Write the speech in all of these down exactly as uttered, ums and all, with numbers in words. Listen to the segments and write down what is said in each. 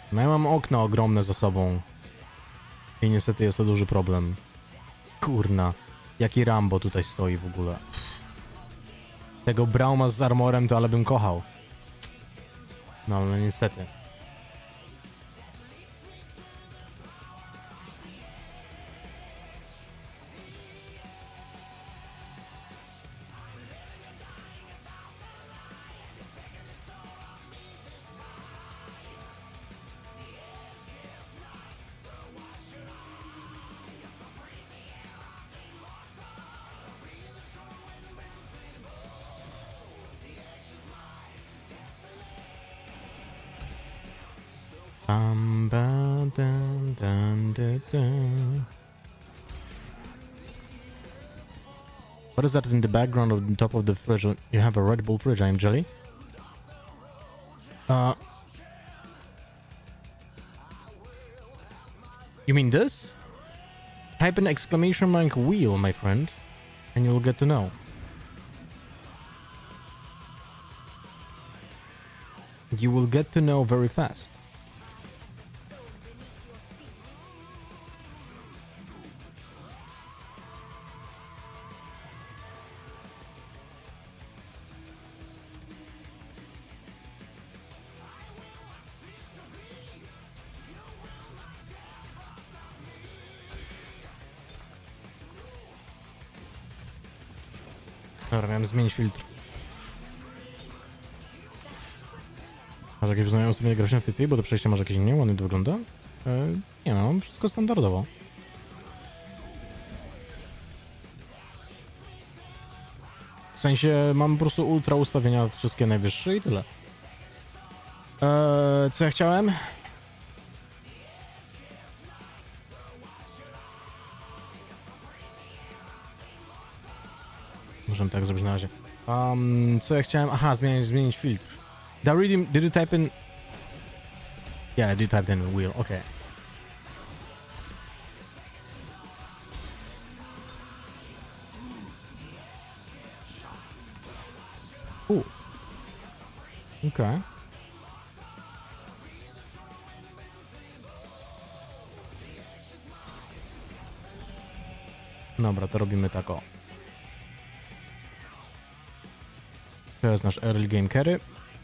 No ja mam okna ogromne za sobą. I niestety jest to duży problem. Kurna. Jaki Rambo tutaj stoi w ogóle. Tego Brauma z armorem to ale bym kochał. No ale niestety. Bam, ba, dun, dun, dun, dun. What is that in the background of the top of the fridge? You have a Red Bull fridge, I am jelly. Uh, you mean this? Type an exclamation mark wheel, my friend, and you'll get to know. You will get to know very fast. Dobra, miałem zmienić filtr. Masz jakieś wznowione ustawienie graficzne w tej chwili, bo to przejście masz jakieś nie ładnie to wygląda? Yy, nie no, wszystko standardowo. W sensie mam po prostu ultra ustawienia wszystkie najwyższe i tyle. Eee, co ja chciałem? Możemy tak zrobić na razie. Um, co ja chciałem? Aha, zmienić, zmienić filtr. Did I read, did you type in... Yeah, I did type in wheel, okay. Ooh. Okay. Dobra, to robimy tak o. To jest nasz early game carry.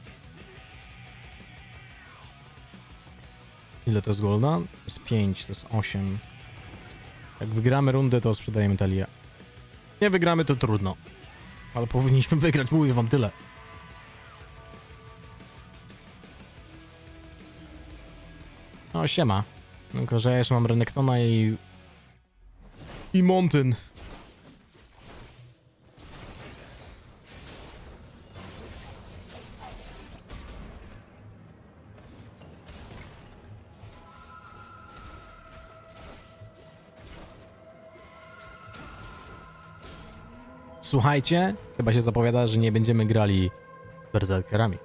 Ile to jest golda? To jest pięć, to jest osiem. Jak wygramy rundę, to sprzedajemy talię. Nie wygramy, to trudno. Ale powinniśmy wygrać, mówię wam tyle. No, siema. Tylko, że ja jeszcze mam Renektona i... I Mountain. Słuchajcie, chyba się zapowiada, że nie będziemy grali berserkerami.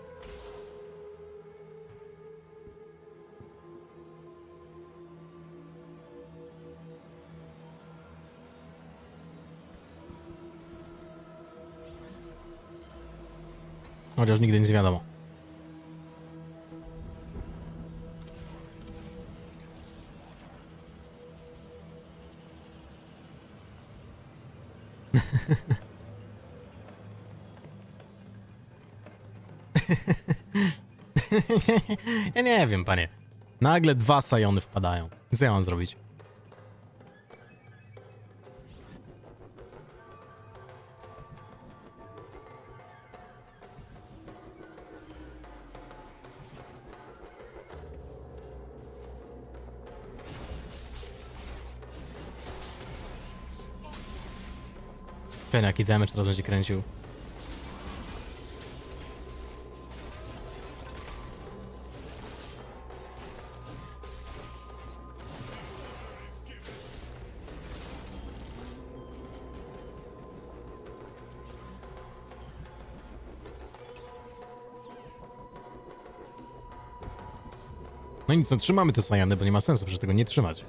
Chociaż nigdy nic nie wiadomo. Ja nie wiem, panie. Nagle dwa sajony wpadają. Co ja mam zrobić? Ten jaki damage teraz będzie kręcił. No nic, no trzymamy te sajany, bo nie ma sensu przecież tego nie trzymać.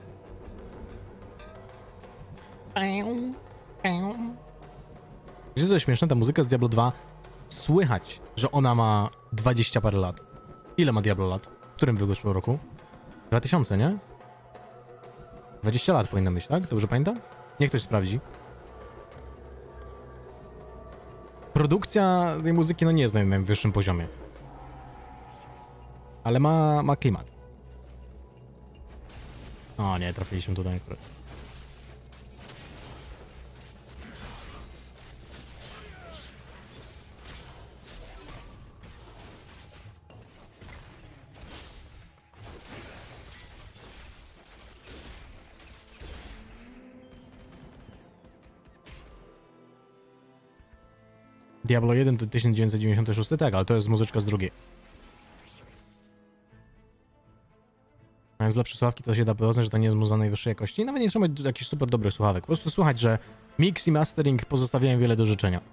Wiecie co jest śmieszne? Ta muzyka z Diablo dwa słychać, że ona ma dwadzieścia parę lat. Ile ma Diablo lat? W którym wyszło roku? dwa tysiące, nie? dwadzieścia lat powinno być, tak? Dobrze pamiętam? Niech ktoś sprawdzi. Produkcja tej muzyki no nie jest na najwyższym poziomie. Ale ma, ma klimat. O nie, trafiliśmy tutaj akurat. Diablo jeden to tysiąc dziewięćset dziewięćdziesiąty szósty, tak, ale to jest muzyczka z drugiej. Mając lepsze słuchawki, to się da powiedzieć, że to nie jest muza najwyższej jakości. Nawet nie trzeba mieć jakichś super dobrych słuchawek. Po prostu słuchać, że mix i mastering pozostawiają wiele do życzenia.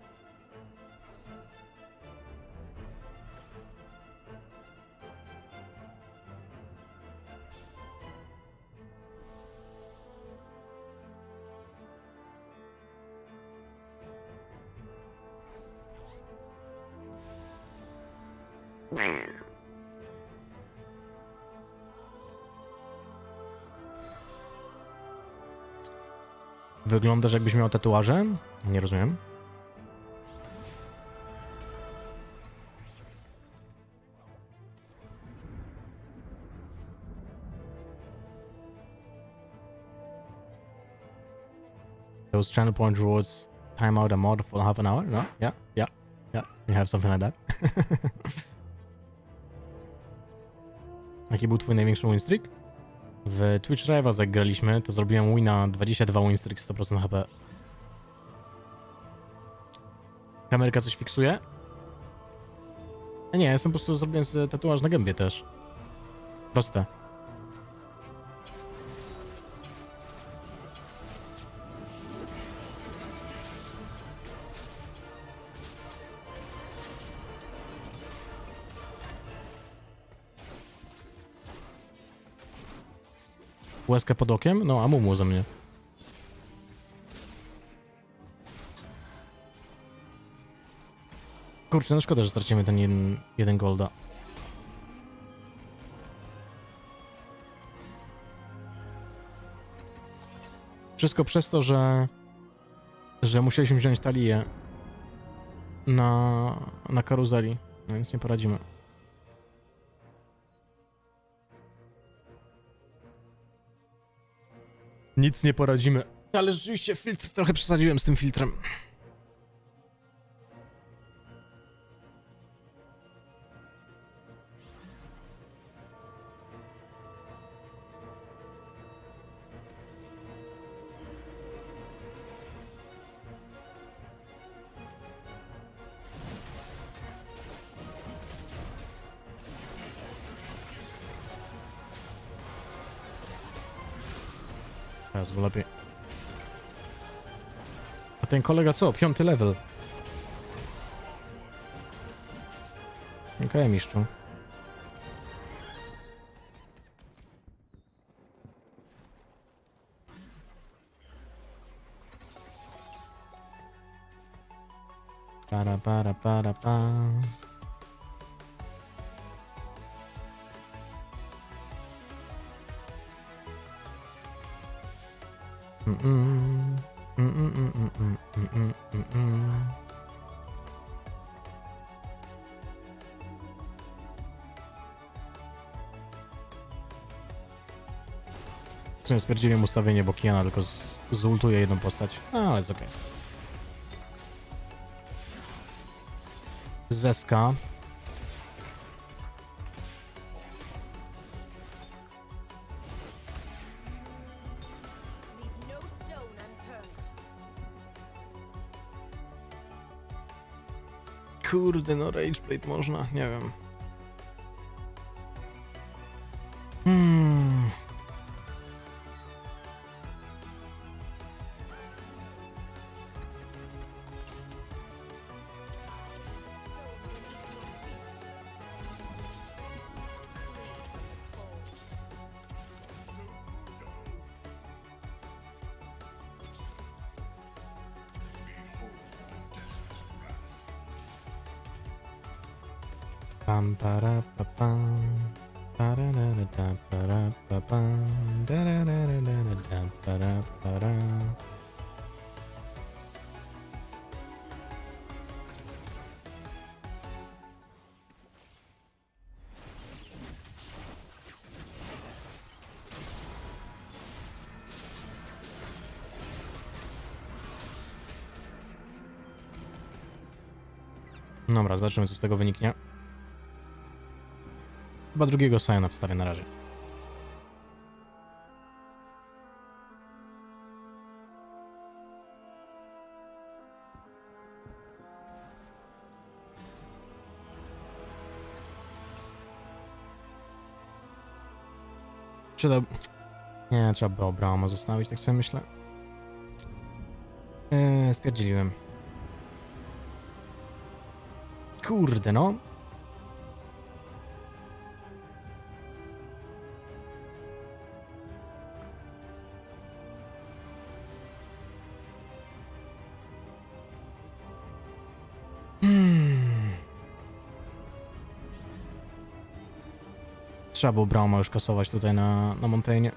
Wyglądasz, jakbyś miał tatuaże? Nie rozumiem. Those channel point rules time out a mod for half an hour? No? Yeah, yeah, yeah. You have something like that. Jaki był twój największy win streak? W Twitch Rivals jak graliśmy, to zrobiłem wina dwadzieścia dwa win streak, sto procent H P. Kamerka coś fiksuje? Nie, ja jestem po prostu zrobiłem tatuaż na gębie też. Proste. Łezkę pod okiem? No, a mumu ze mnie. Kurczę, no szkoda, że stracimy ten jeden, jeden golda. Wszystko przez to, że że musieliśmy wziąć talię na, na karuzeli, no więc nie poradzimy. Nic nie poradzimy. Ale rzeczywiście filtr, trochę przesadziłem z tym filtrem. Teraz było lepiej. A ten kolega co? Piąty level. Okej, okay, mistrzu. Para, para, para, para. Mm-mm. Mm-mm, mm-mm, mm-mm, mm-mm. W sumie spierdziłem ustawienie, bo Kiana tylko z zultuje jedną postać. No, ale jest okej. Okay. Zeska. Kurde, no Rageblade można, nie wiem. Hmm. Pam, para, pa, pam. Dobra, zobaczymy co z tego wyniknie. Chyba drugiego Siona wstawię na razie. Czy to... Nie, trzeba było Brauma zostawić, tak sobie myślę. Eee, spierdzieliłem. Kurde, no. Hmm. Trzeba było Brauma już kasować tutaj na, na Montaigne.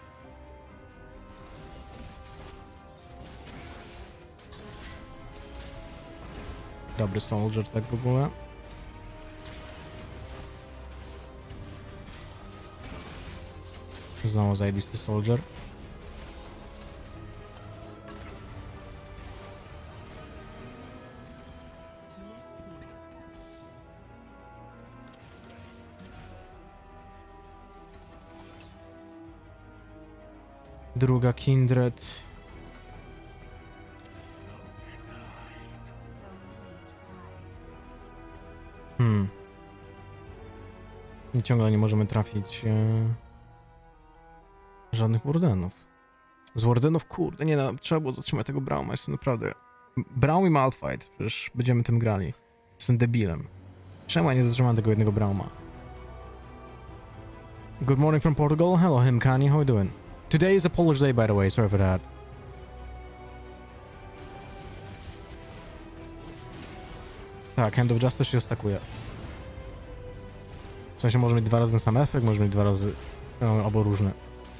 Dobry Soldier tak w ogóle. Znowu zajebisty Soldier. Druga Kindred. Hmm. I ciągle nie możemy trafić e... żadnych wardenów. Z wardenów, kurde, nie no, trzeba było zatrzymać tego Brauma, jestem naprawdę... Braum i Malphite, przecież będziemy tym grali. Jestem debilem. Czemu ja nie zatrzymałem tego jednego Brauma? Good morning from Portugal. Hello, Himkani, how are you doing? Today is a Polish day, by the way, sorry for that. Tak, Hand of Justice się stakuje. W sensie może mieć dwa razy ten sam efekt, może mieć dwa razy... No, albo różne.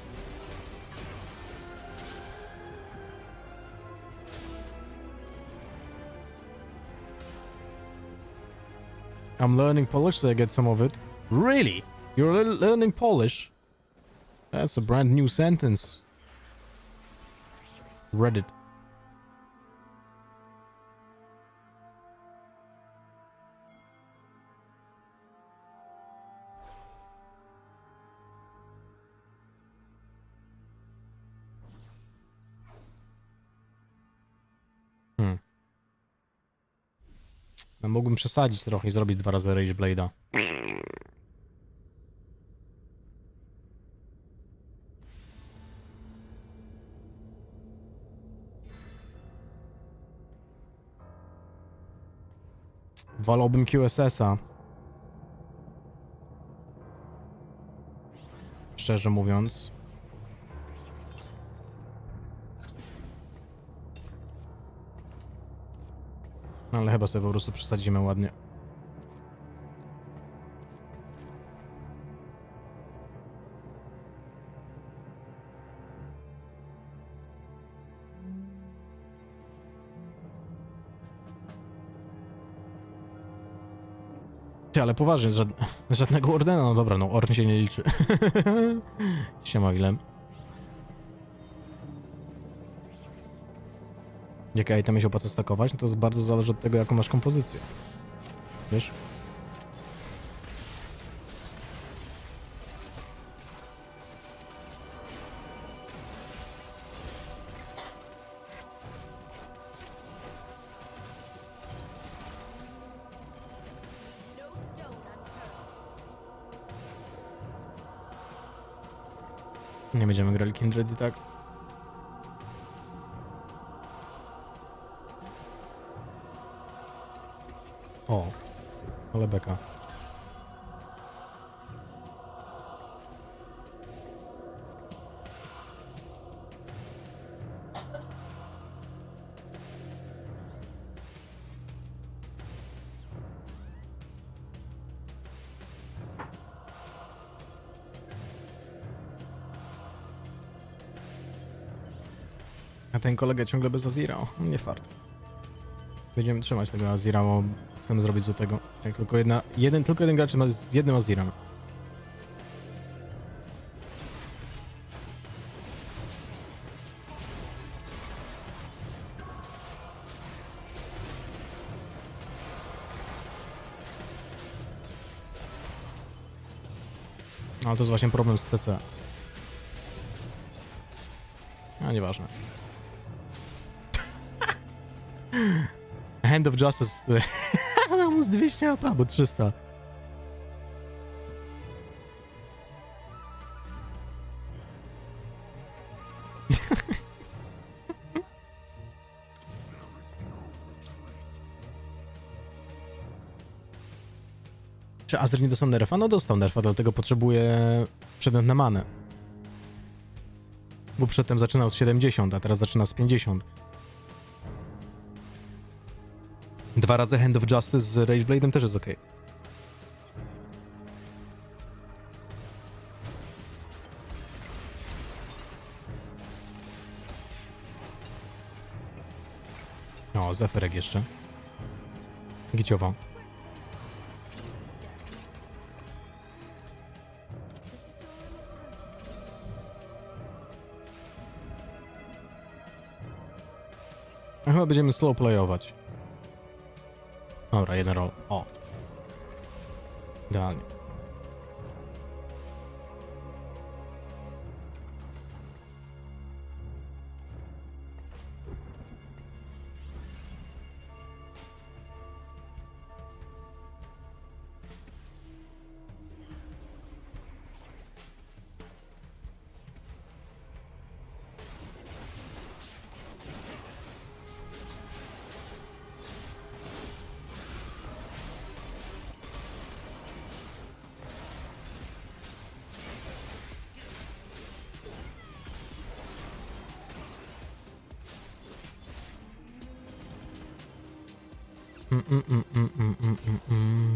I'm learning Polish, so I get some of it. Really? You're le learning Polish? That's a brand new sentence. Reddit. Hmm. No, mógłbym przesadzić trochę i zrobić dwa razy Rage Blade'a. Wolałbym Q S S-a. Szczerze mówiąc. Ale chyba sobie po prostu przesadzimy ładnie. Ty, ale poważnie, żad żadnego ordena, no dobra, no Orn się nie liczy. Siema, Willem. Jakie itemy się opłaca stakować, no to bardzo zależy od tego, jaką masz kompozycję. Wiesz? Nie będziemy grali Kindred i tak. O, ale beka. A ten kolega ciągle bez Azira. O, nie fart. Będziemy trzymać tego Azira, bo chcemy zrobić do tego. Jak tylko jedna, jeden, tylko jeden gracz ma z jednym Azirem. No to jest właśnie problem z C C. A nieważne. Hand of Justice. Mu z dwieście A P, albo trzysta. Czy Azir nie dostał nerfa? No dostał nerfa, dlatego potrzebuje przedmiot na manę. Bo przedtem zaczynał z siedemdziesiąt, a teraz zaczyna z pięćdziesiąt. Dwa razy Hand of Justice z Rageblade'em też jest ok. O, Zeferek jeszcze. Giciowa. Chyba będziemy slow playować. Dobra, jeden roll. O. Idealnie. Mm, mm, mm, mm, mm, mm, mm.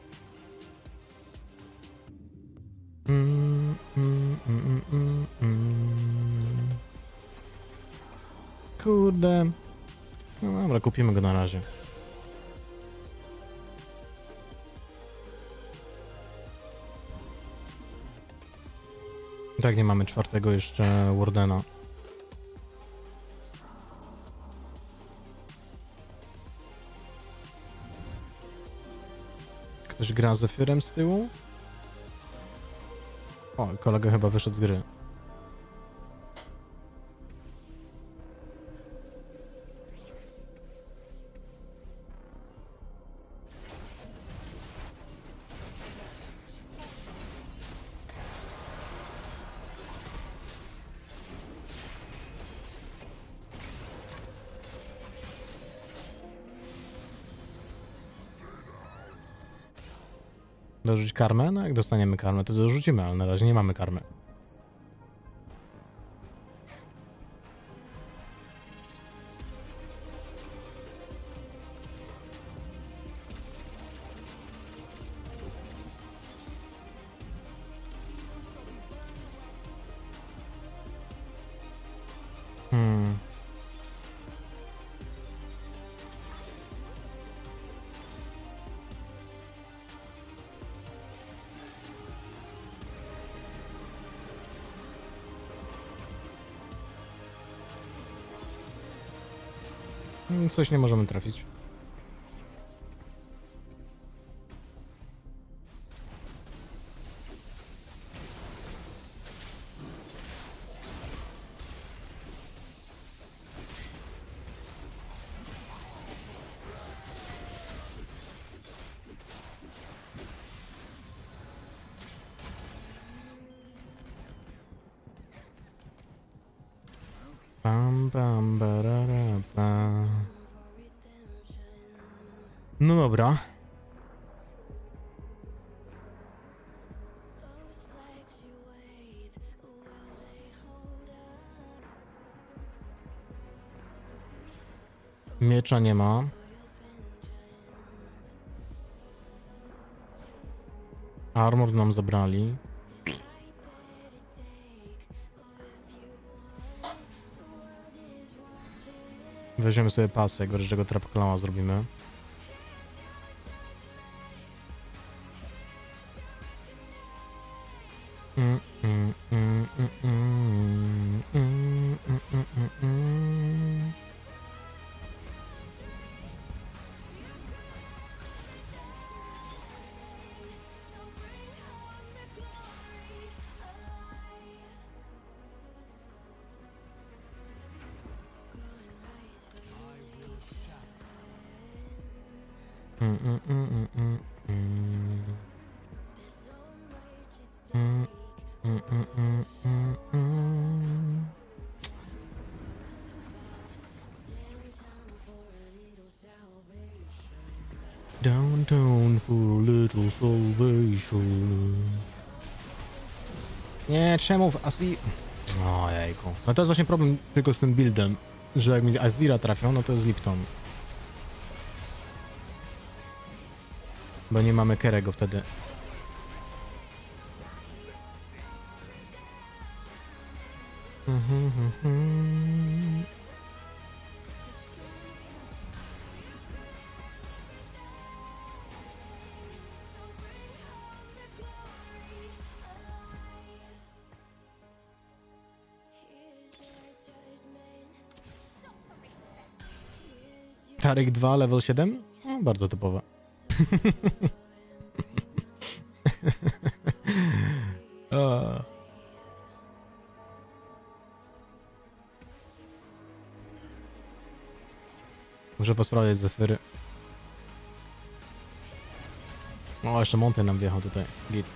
Mm, mm, mm, mm, mm. Kurde. No dobra, kupimy go na razie. Tak, nie mamy czwartego jeszcze Wardena. Ktoś gra z Zefirem z tyłu? O, kolega chyba wyszedł z gry. Dorzucić karmę? No jak dostaniemy karmę, to dorzucimy, ale na razie nie mamy karmy. Hmm. Coś nie możemy trafić. Bam, bam, barara, bam. No dobra. Miecza nie ma. Armor nam zabrali. weźmiemy sobie pasek, wreszcie tego trapklama zrobimy. Mm, mm, mm, mm, mm, mm, mm, mm, mm. Mm, mm, mm, mm, mm. Mm, mm, mm, mm, mm, mm. Downtown for a little salvation. Nie, czemu w Azir... Ojejku. No to jest właśnie problem tylko z tym buildem, że jak mi Azira trafią, no to jest Lipton. Bo nie mamy Kerego wtedy. Mhm, mhm. Tarik dwa, level siedem? No, bardzo typowe. O. Muszę posprawdzać Zephyry. O, jeszcze Monty nam wjechał tutaj. Git.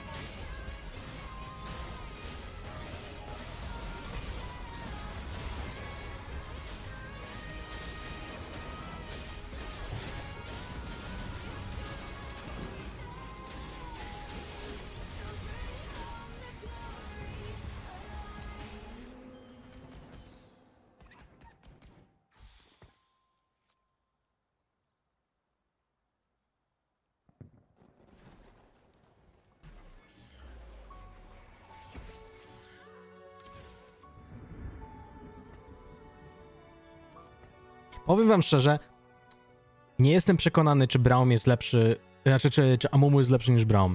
Powiem wam szczerze, nie jestem przekonany, czy Braum jest lepszy, znaczy, czy, czy Amumu jest lepszy niż Braum.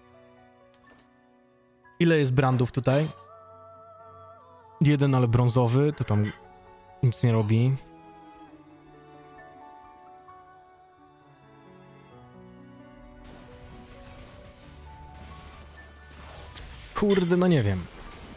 Ile jest brandów tutaj? Jeden, ale brązowy, to tam nic nie robi. Kurde, no nie wiem.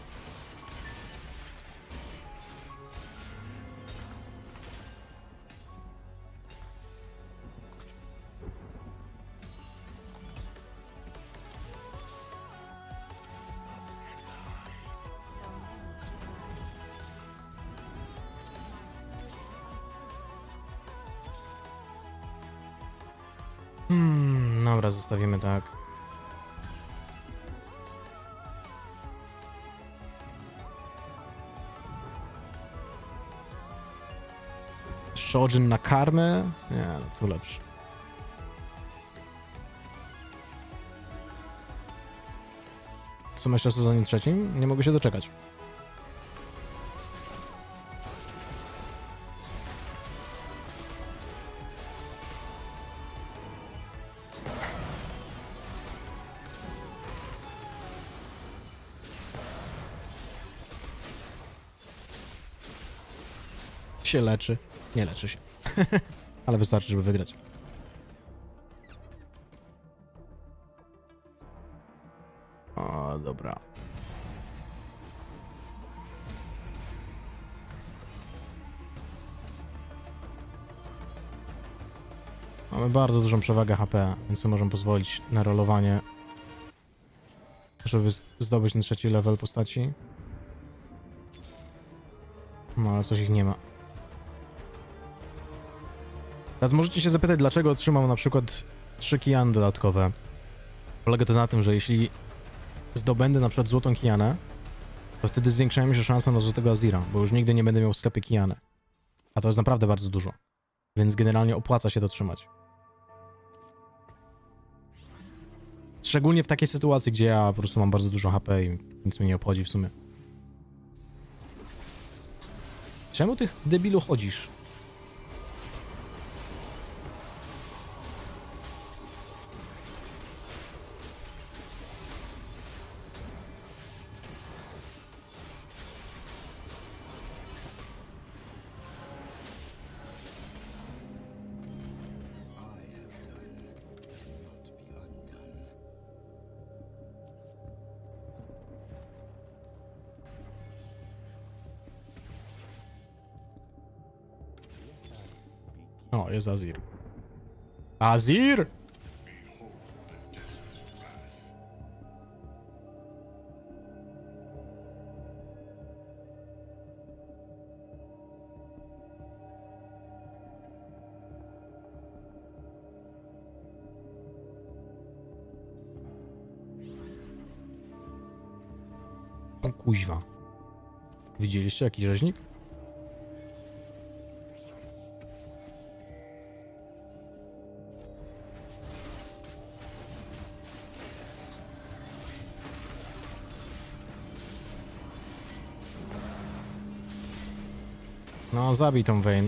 Hmm, dobra, zostawimy tak. Shojin na karmę? Nie, no, tu lepszy. Co myślisz o sezonie trzecim? Nie mogę się doczekać. Się leczy. Nie leczy się. Ale wystarczy, żeby wygrać. O, dobra. Mamy bardzo dużą przewagę H P, więc możemy pozwolić na rolowanie, żeby zdobyć ten trzeci level postaci. No, ale coś ich nie ma. Teraz możecie się zapytać, dlaczego otrzymał na przykład trzy kijany dodatkowe. Polega to na tym, że jeśli zdobędę na przykład złotą kijanę, to wtedy zwiększają mi się szanse na złotego Azira, bo już nigdy nie będę miał w sklepie kijany. A to jest naprawdę bardzo dużo. Więc generalnie opłaca się to trzymać. Szczególnie w takiej sytuacji, gdzie ja po prostu mam bardzo dużo H P i nic mnie nie obchodzi w sumie. Czemu tych debilu chodzisz? O, jest Azir. Azir! O kuźwa. Widzieliście jakiś rzeźnik? No, zabij tą Vayne.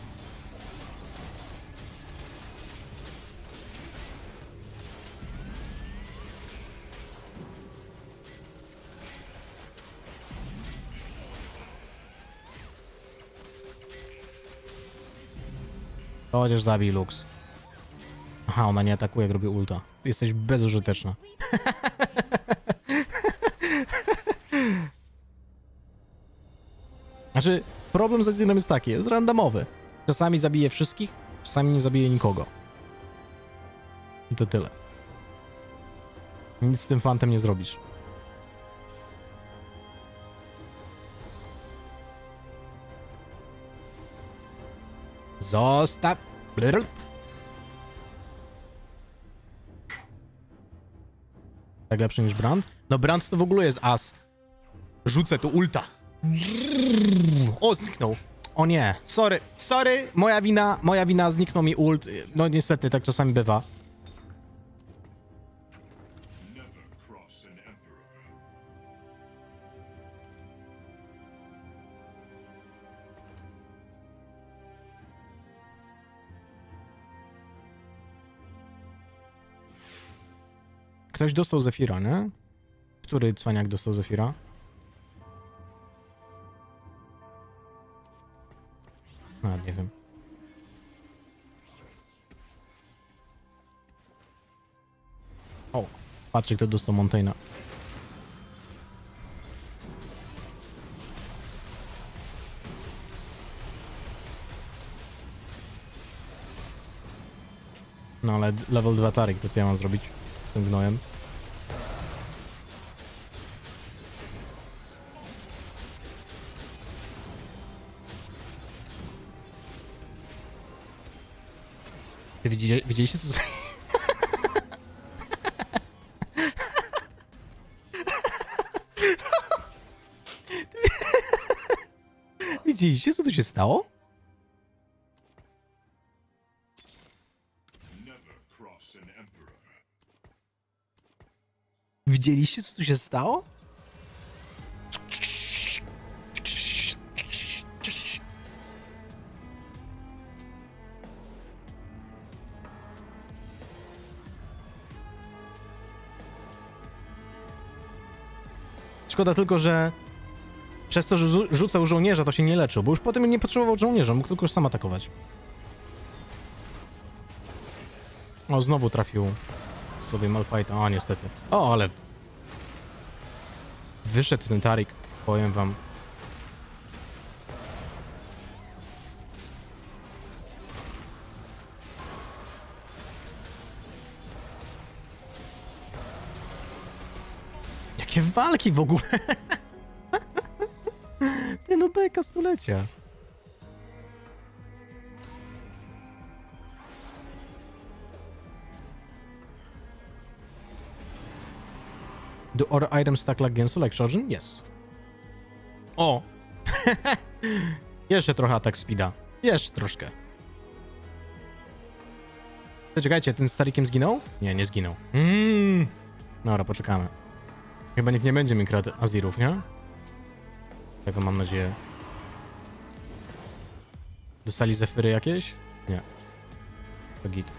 Chociaż zabij Lux. Aha, ona nie atakuje, jak robię ulta. Jesteś bezużyteczna. Znaczy, problem z Azirem jest taki, jest randomowy. Czasami zabije wszystkich, czasami nie zabije nikogo. I to tyle. Nic z tym fantem nie zrobisz. Zostaw. Blr. Tak lepszy niż Brand? No Brand to w ogóle jest as. Rzucę tu ulta. O, zniknął. O nie, sorry, sorry, moja wina, moja wina, zniknął mi ult. No niestety, tak czasami bywa. Ktoś dostał Zefira, nie? Który cwaniak dostał Zefira? A, nie wiem. O, patrzcie, kto dostał Montaigne. No ale level dwa Tarik, to co ja mam zrobić z tym gnojem? Ty widzieli, widzieliście co? Widzieliście co tu się stało? Widzieliście co tu się stało? Szkoda tylko, że przez to, że rzucał żołnierza, to się nie leczył, bo już potem nie potrzebował żołnierza, mógł tylko już sam atakować. O, znowu trafił sobie Malphite. O, niestety. O, ale... Wyszedł ten Tarik, powiem wam. Jakie walki w ogóle! Ty no beka stulecia. Do our items stack like Gensu, like Shojin? Yes. O! Jeszcze trochę atak speeda. Jeszcze troszkę. To czekajcie, ten z Tarikiem zginął? Nie, nie zginął. Mm. Dobra, poczekamy. Chyba nikt nie będzie mi kradł Azirów, nie? Tego mam nadzieję. Dostali Zephyry jakieś? Nie. To git.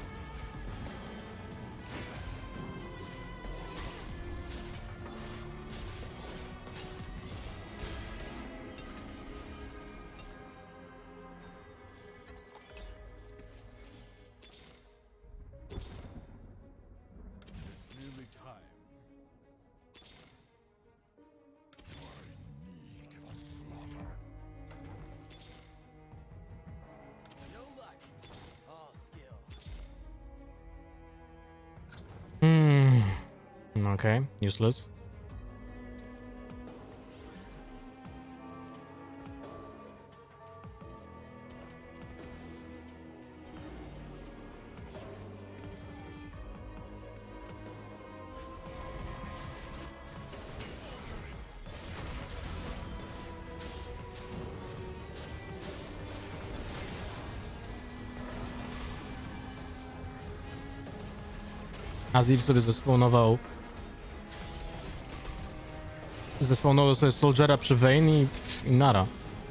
Mm. Okej, okay. Useless. Azir sobie zespawnował. Zespawnował sobie Soldiera przy Vayne i, i nara.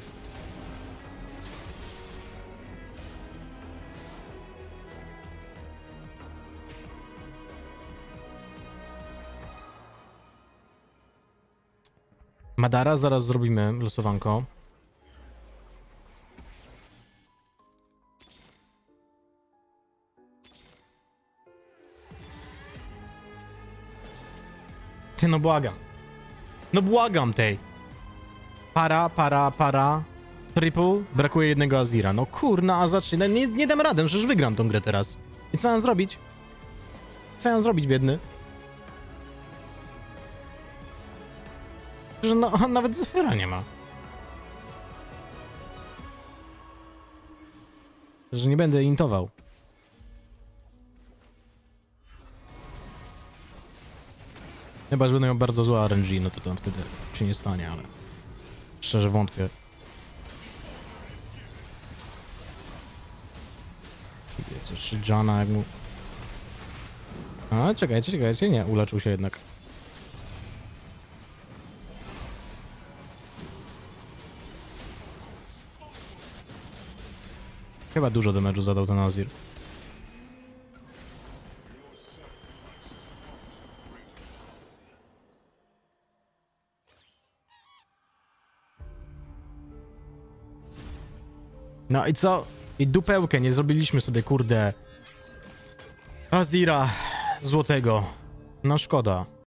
Madara zaraz zrobimy losowanko. Ty, no błagam. No błagam tej. Para, para, para. Triple. Brakuje jednego Azira. No kurna, a zacznij. Nie, nie dam radę, przecież wygram tą grę teraz. I co mam zrobić? Co mam zrobić, biedny? Że no, on nawet Zephyra nie ma. Że nie będę intował. Chyba, że będę miał bardzo złe R N G, no to tam wtedy się nie stanie, ale szczerze wątpię. Jest jeszcze Jana, jak mu... A, czekajcie, czekajcie, nie, uleczył się jednak. Chyba dużo damage'u zadał ten Azir. No i co? I dupełkę nie zrobiliśmy sobie, kurde, Azira złotego. No szkoda.